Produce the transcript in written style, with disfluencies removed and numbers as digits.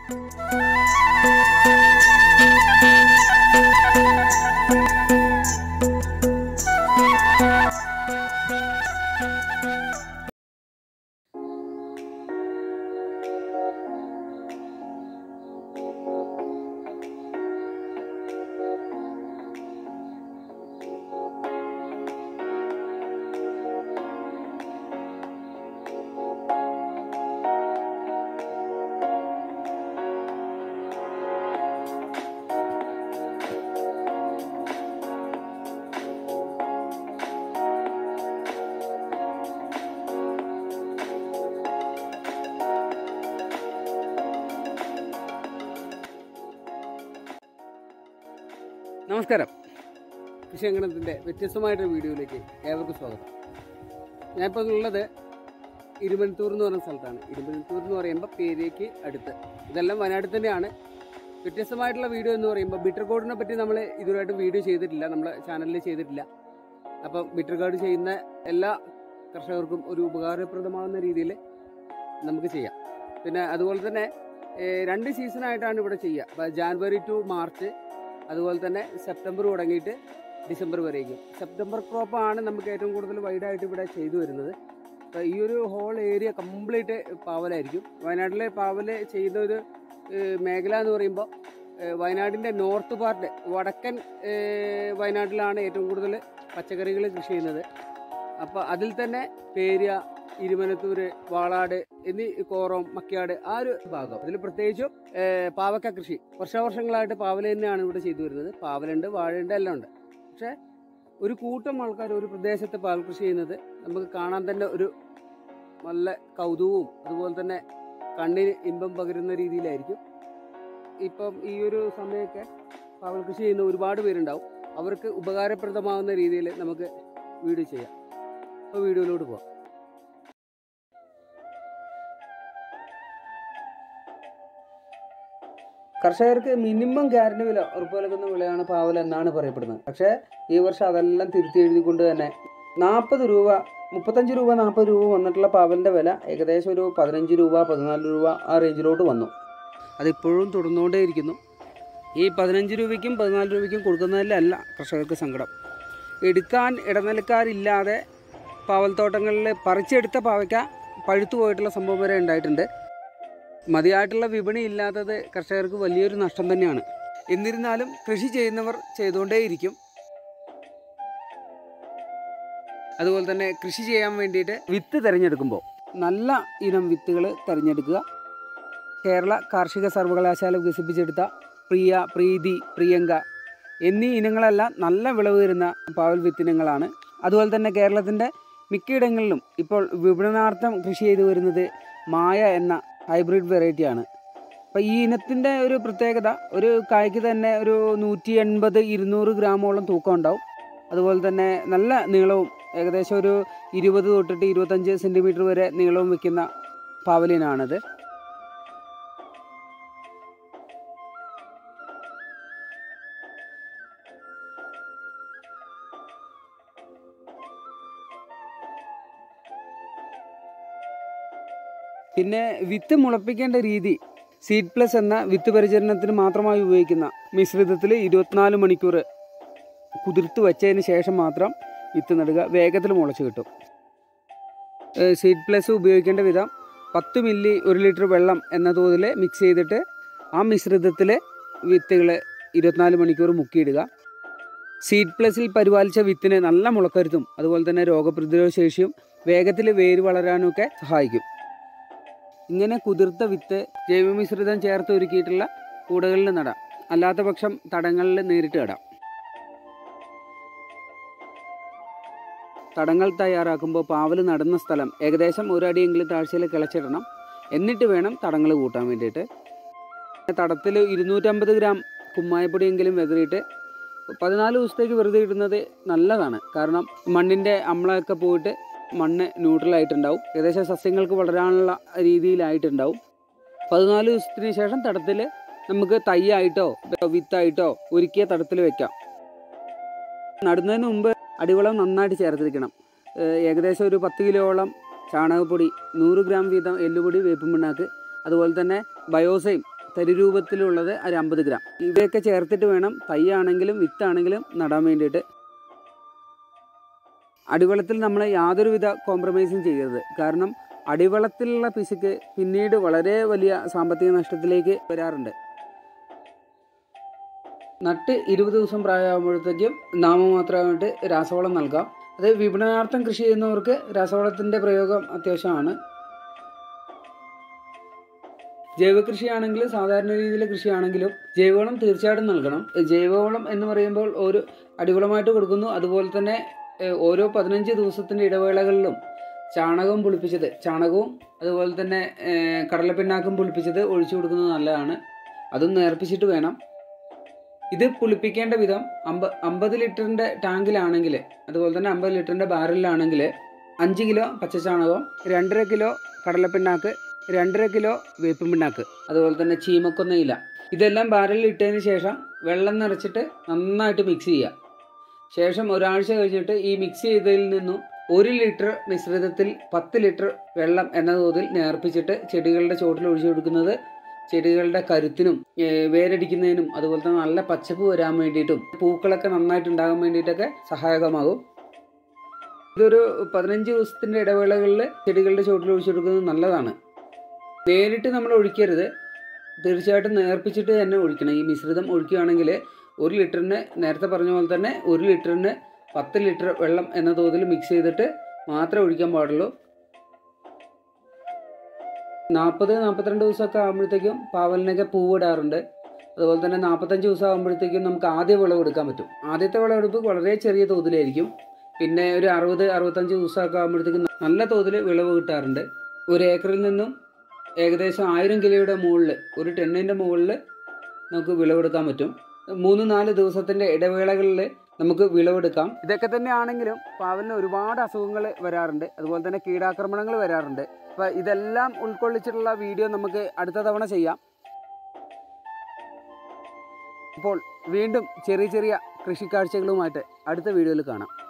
നമസ്കാരം. കൃഷി അങ്കണത്തിൻ്റെ വ്യത്യസ്തമായിട്ടൊരു വീഡിയോയിലേക്ക് ഏവർക്കും സ്വാഗതം. ഞാനിപ്പോൾ ഉള്ളത് ഇരുമനത്തൂർ എന്ന് പറയുന്ന സ്ഥലത്താണ്. ഇരുമനത്തൂർ എന്ന് പറയുമ്പോൾ പേരേക്ക് അടുത്ത്. ഇതെല്ലാം വയനാട്ടിൽ തന്നെയാണ്. വ്യത്യസ്തമായിട്ടുള്ള വീഡിയോ എന്ന് പറയുമ്പോൾ ബിറ്റർ ഗോർഡിനെ പറ്റി നമ്മൾ ഇതുവരെയായിട്ട് വീഡിയോ ചെയ്തിട്ടില്ല, നമ്മളെ ചാനലിൽ ചെയ്തിട്ടില്ല. അപ്പം ബിറ്റർ ഗോർഡ് ചെയ്യുന്ന എല്ലാ കർഷകർക്കും ഒരു ഉപകാരപ്രദമാകുന്ന രീതിയിൽ നമുക്ക് ചെയ്യാം. പിന്നെ അതുപോലെ തന്നെ 2 സീസണായിട്ടാണ് ഇവിടെ ചെയ്യുക. അപ്പോൾ ജാനുവരി ടു മാർച്ച്, അതുപോലെ തന്നെ സെപ്റ്റംബർ തുടങ്ങിയിട്ട് ഡിസംബർ വരേക്കും. സെപ്റ്റംബർ ക്രോപ്പാണ് നമുക്ക് ഏറ്റവും കൂടുതൽ വൈഡായിട്ട് ഇവിടെ ചെയ്തു വരുന്നത്. അപ്പോൾ ഈ ഒരു ഹോൾ ഏരിയ കംപ്ലീറ്റ് പാവലായിരിക്കും. വയനാട്ടിലെ പാവൽ ചെയ്യുന്ന ഒരു മേഖല എന്ന് പറയുമ്പോൾ വയനാടിൻ്റെ നോർത്ത് പാർട്ട്, വടക്കൻ വയനാട്ടിലാണ് ഏറ്റവും കൂടുതൽ പച്ചക്കറികൾ കൃഷി ചെയ്യുന്നത്. അപ്പോൾ അതിൽ തന്നെ പേര്യ, ഇരുമനത്തൂർ, വാളാട് എന്നീ കോറോം, മക്കിയാട് ആ ഒരു ഭാഗം. അതിൽ പ്രത്യേകിച്ചും പാവക്ക കൃഷി വർഷങ്ങളായിട്ട് പാവല തന്നെയാണ് ഇവിടെ ചെയ്തു വരുന്നത്. പാവലുണ്ട്, വാഴയുണ്ട്, എല്ലാം ഉണ്ട്. പക്ഷേ ഒരു കൂട്ടം ആൾക്കാർ ഒരു പ്രദേശത്ത് പാവൽ കൃഷി ചെയ്യുന്നത് നമുക്ക് കാണാൻ തന്നെ ഒരു നല്ല കൗതുകവും അതുപോലെ തന്നെ കണ്ണിന് ഇമ്പം പകരുന്ന രീതിയിലായിരിക്കും. ഇപ്പം ഈ ഒരു സമയമൊക്കെ പാവൽ കൃഷി ചെയ്യുന്ന ഒരുപാട് പേരുണ്ടാവും. അവർക്ക് ഉപകാരപ്രദമാകുന്ന രീതിയിൽ നമുക്ക് വീഡിയോ ചെയ്യാം. അപ്പോൾ വീഡിയോയിലോട്ട് പോകാം. കർഷകർക്ക് മിനിമം ഗ്യാരണ്ടി വില ഉറപ്പ് നൽകുന്ന വിളയാണ് പാവൽ എന്നാണ് പറയപ്പെടുന്നത്. പക്ഷേ ഈ വർഷം അതെല്ലാം തിരുത്തി എഴുതിക്കൊണ്ട് തന്നെ 40 രൂപ, 35 രൂപ, 40 രൂപ വന്നിട്ടുള്ള പാവലിൻ്റെ വില ഏകദേശം ഒരു 15 രൂപ, 14 രൂപ ആ റേഞ്ചിലോട്ട് വന്നു. അതിപ്പോഴും തുടർന്നുകൊണ്ടേയിരിക്കുന്നു. ഈ 15 രൂപയ്ക്കും 14 രൂപയ്ക്കും കൊടുക്കുന്നതിലല്ല കർഷകർക്ക് സങ്കടം. എടുക്കാൻ ഇടനിലക്കാരില്ലാതെ പാവൽത്തോട്ടങ്ങളിൽ പറിച്ചെടുത്ത പാവയ്ക്ക പഴുത്തു പോയിട്ടുള്ള സംഭവം വരെ ഉണ്ടായിട്ടുണ്ട്. മതിയായിട്ടുള്ള വിപണി ഇല്ലാത്തത് കർഷകർക്ക് വലിയൊരു നഷ്ടം തന്നെയാണ്. എന്നിരുന്നാലും കൃഷി ചെയ്യുന്നവർ ചെയ്തുകൊണ്ടേയിരിക്കും. അതുപോലെ തന്നെ കൃഷി ചെയ്യാൻ വേണ്ടിയിട്ട് വിത്ത് തിരഞ്ഞെടുക്കുമ്പോൾ നല്ല ഇനം വിത്തുകൾ തിരഞ്ഞെടുക്കുക. കേരള കാർഷിക സർവകലാശാല വികസിപ്പിച്ചെടുത്ത പ്രിയ, പ്രീതി, പ്രിയങ്ക എന്നീ ഇനങ്ങളെല്ലാം നല്ല വിളവ് തരുന്ന പാവൽ വിത്തിനങ്ങളാണ്. അതുപോലെ തന്നെ കേരളത്തിൻ്റെ മിക്കയിടങ്ങളിലും ഇപ്പോൾ വിപണനാർത്ഥം കൃഷി ചെയ്തു വരുന്നത് മായ എന്ന ഹൈബ്രിഡ് വെറൈറ്റിയാണ്. അപ്പോൾ ഈ ഇനത്തിൻ്റെ ഒരു പ്രത്യേകത, ഒരു കായ്ക്ക് തന്നെ ഒരു 180-200 ഗ്രാമോളം തൂക്കം ഉണ്ടാവും. അതുപോലെ തന്നെ നല്ല നീളവും, ഏകദേശം ഒരു 20 തൊട്ടിട്ട് 25 സെൻറ്റിമീറ്റർ വരെ നീളവും വയ്ക്കുന്ന പാവലിനാണിത്. പിന്നെ വിത്ത് മുളപ്പിക്കേണ്ട രീതി, സീഡ് പ്ലസ് എന്ന വിത്ത് പരിചരണത്തിന് മാത്രമായി ഉപയോഗിക്കുന്ന മിശ്രിതത്തിൽ 24 മണിക്കൂർ കുതിർത്ത് വച്ചതിന് ശേഷം മാത്രം വിത്ത് നടുക. വേഗത്തിൽ മുളച്ച് കിട്ടും. സീഡ് പ്ലസ് ഉപയോഗിക്കേണ്ട വിധം 10 മില്ലി 1 ലിറ്റർ വെള്ളം എന്ന തോതിൽ മിക്സ് ചെയ്തിട്ട് ആ മിശ്രിതത്തിൽ വിത്തുകൾ 24 മണിക്കൂർ മുക്കിയിടുക. സീഡ് പ്ലസിൽ പരിപാലിച്ച വിത്തിന് നല്ല മുളക്കരുത്തും അതുപോലെ തന്നെ രോഗപ്രതിരോധ ശേഷിയും വേഗത്തിൽ വേര് വളരാനുമൊക്കെ സഹായിക്കും. ഇങ്ങനെ കുതിർത്ത വിത്ത് ജൈവമിശ്രിതം ചേർത്ത് ഒരുക്കിയിട്ടുള്ള കൂടകളിൽ നടാം. അല്ലാത്ത പക്ഷം തടങ്ങളിൽ നേരിട്ട് നടാം. തടങ്ങൾ തയ്യാറാക്കുമ്പോൾ പാവൽ നടുന്ന സ്ഥലം ഏകദേശം 1 അടിയെങ്കിലും താഴ്ചയിൽ കിളച്ചിടണം. എന്നിട്ട് വേണം തടങ്ങൾ കൂട്ടാൻ വേണ്ടിയിട്ട്. തടത്തിൽ 250 ഗ്രാം കുമ്മായപ്പൊടിയെങ്കിലും വെതറിയിട്ട് 14 ദിവസത്തേക്ക് വെറുതെ ഇടുന്നത് നല്ലതാണ്. കാരണം മണ്ണിൻ്റെ അമ്ലമൊക്കെ പോയിട്ട് മണ്ണ് ന്യൂട്രലായിട്ടുണ്ടാവും. ഏകദേശം സസ്യങ്ങൾക്ക് വളരാനുള്ള രീതിയിലായിട്ടുണ്ടാവും. 14 ദിവസത്തിന് ശേഷം തടത്തിൽ നമുക്ക് തൈയായിട്ടോ വിത്തായിട്ടോ ഒരുക്കിയ തടത്തിൽ വെക്കാം. നടുന്നതിന് മുമ്പ് അടിവളം നന്നായിട്ട് ചേർത്തിരിക്കണം. ഏകദേശം ഒരു 10 കിലോളം ചാണകപ്പൊടി, 100 ഗ്രാം വീതം എല്ലുപൊടി, വേപ്പും പിണ്ണാക്ക്, അതുപോലെ തന്നെ ബയോസൈം തരി രൂപത്തിലുള്ളത് ഒരു 50 ഗ്രാം. ഇവയൊക്കെ ചേർത്തിട്ട് വേണം തൈയാണെങ്കിലും വിത്താണെങ്കിലും നടാൻ വേണ്ടിയിട്ട്. അടിവളത്തിൽ നമ്മൾ യാതൊരുവിധ കോംപ്രമൈസും ചെയ്യരുത്. കാരണം അടിവളത്തിലുള്ള പിശുക്ക് പിന്നീട് വളരെ വലിയ സാമ്പത്തിക നഷ്ടത്തിലേക്ക് വരാറുണ്ട്. നട്ട് 20 ദിവസം പ്രായമാകുമ്പോഴത്തേക്കും നാമമാത്രമായിട്ട് രാസവളം നൽകാം. അത് വിപണനാർത്ഥം കൃഷി ചെയ്യുന്നവർക്ക് രാസവളത്തിൻ്റെ പ്രയോഗം അത്യാവശ്യമാണ്. ജൈവകൃഷിയാണെങ്കിലും സാധാരണ രീതിയിലെ കൃഷിയാണെങ്കിലും ജൈവവളം തീർച്ചയായിട്ടും നൽകണം. ജൈവവളം എന്ന് പറയുമ്പോൾ ഒരു അടിവളമായിട്ട് കൊടുക്കുന്നു. അതുപോലെ തന്നെ ഓരോ 15 ദിവസത്തിൻ്റെ ഇടവേളകളിലും ചാണകവും പുളിപ്പിച്ചത്, ചാണകവും അതുപോലെ തന്നെ കടലപ്പിണ്ണാക്കും പുളിപ്പിച്ചത് ഒഴിച്ചു കൊടുക്കുന്നത് നല്ലതാണ്. അതും നേർപ്പിച്ചിട്ട് വേണം. ഇത് പുളിപ്പിക്കേണ്ട വിധം 50 ലിറ്ററിൻ്റെ ടാങ്കിലാണെങ്കിൽ, അതുപോലെ തന്നെ 50 ലിറ്ററിൻ്റെ ബാരലിലാണെങ്കിൽ 5 കിലോ പച്ചച്ചാണകം, 2.5 കിലോ കടലപ്പിണ്ണാക്ക്, 2.5 കിലോ വേപ്പും പിണ്ണാക്ക്, അതുപോലെ തന്നെ ചീമക്കൊന്നയില, ഇതെല്ലാം ബാരലിൽ ഇട്ടതിന് ശേഷം വെള്ളം നിറച്ചിട്ട് നന്നായിട്ട് മിക്സ് ചെയ്യുക. ശേഷം ഒരാഴ്ച കഴിഞ്ഞിട്ട് ഈ മിക്സ് ചെയ്തതിൽ നിന്നും 1 ലിറ്റർ മിശ്രിതത്തിൽ 10 ലിറ്റർ വെള്ളം എന്ന തോതിൽ നേർപ്പിച്ചിട്ട് ചെടികളുടെ ചോട്ടിൽ ഒഴിച്ചു കൊടുക്കുന്നത് ചെടികളുടെ കരുത്തിനും വേരടിക്കുന്നതിനും അതുപോലെ തന്നെ നല്ല പച്ചപ്പ് വരാൻ വേണ്ടിയിട്ടും പൂക്കളൊക്കെ നന്നായിട്ട് ഉണ്ടാകാൻ വേണ്ടിയിട്ടൊക്കെ സഹായകമാകും. ഇതൊരു 15 ദിവസത്തിൻ്റെ ഇടവേളകളിൽ ചെടികളുടെ ചോട്ടിൽ ഒഴിച്ചു കൊടുക്കുന്നത് നല്ലതാണ്. നേരിട്ട് നമ്മൾ ഒഴിക്കരുത്, തീർച്ചയായിട്ടും നേർപ്പിച്ചിട്ട് തന്നെ ഒഴിക്കണം. ഈ മിശ്രിതം ഒഴിക്കുകയാണെങ്കിൽ 1 ലിറ്ററിന്, നേരത്തെ പറഞ്ഞ പോലെ തന്നെ 1 ലിറ്ററിന് 10 ലിറ്റർ വെള്ളം എന്ന തോതിൽ മിക്സ് ചെയ്തിട്ട് മാത്രമേ ഒഴിക്കാൻ പാടുള്ളൂ. 40-42 ദിവസമൊക്കെ ആകുമ്പോഴത്തേക്കും പാവലിനൊക്കെ പൂവിടാറുണ്ട്. അതുപോലെ തന്നെ 45 ദിവസം ആകുമ്പോഴത്തേക്കും നമുക്ക് ആദ്യ വിളവെടുക്കാൻ പറ്റും. ആദ്യത്തെ വിളവെടുപ്പ് വളരെ ചെറിയ തോതിലായിരിക്കും. പിന്നെ ഒരു 60-65 ദിവസമൊക്കെ ആകുമ്പോഴത്തേക്കും നല്ല തോതിൽ വിളവ് കിട്ടാറുണ്ട്. ഒരു ഏക്കറിൽ നിന്നും ഏകദേശം 1000 കിലോയുടെ മുകളിൽ, ഒരു ടെന്നിൻ്റെ മുകളിൽ നമുക്ക് വിളവെടുക്കാൻ പറ്റും. 3-4 ദിവസത്തിൻ്റെ ഇടവേളകളിൽ നമുക്ക് വിളവെടുക്കാം. ഇതൊക്കെ തന്നെ ആണെങ്കിലും പാവലിന് ഒരുപാട് അസുഖങ്ങൾ വരാറുണ്ട്, അതുപോലെ തന്നെ കീടാക്രമണങ്ങൾ വരാറുണ്ട്. അപ്പോൾ ഇതെല്ലാം ഉൾക്കൊള്ളിച്ചിട്ടുള്ള വീഡിയോ നമുക്ക് അടുത്ത തവണ ചെയ്യാം. അപ്പോൾ വീണ്ടും ചെറിയ ചെറിയ കൃഷിക്കാഴ്ചകളുമായിട്ട് അടുത്ത വീഡിയോയിൽ കാണാം.